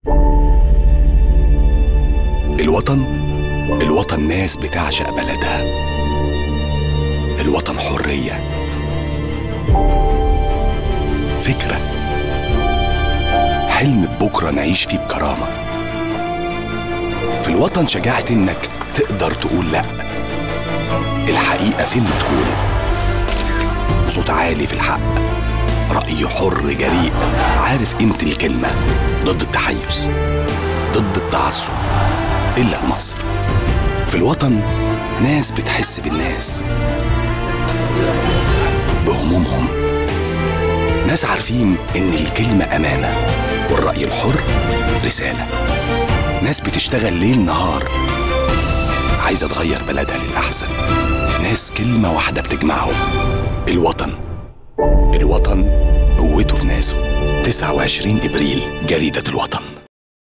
الوطن ناس بتعشق بلدها. الوطن حرية، فكرة، حلم بكرة نعيش فيه بكرامة. في الوطن شجاعة إنك تقدر تقول لأ، الحقيقة فين ما تكون، صوت عالي في الحق، رأي حر جريء عارف قيمة الكلمة، ضد التحيز، ضد التعصب. إلا في مصر في الوطن ناس بتحس بالناس، بهمومهم، ناس عارفين إن الكلمة أمانة والرأي الحر رسالة، ناس بتشتغل ليل نهار عايزة تغير بلدها للأحسن، ناس كلمة واحدة بتجمعهم. الوطن قوته في ناسه. 29 إبريل، جريدة الوطن.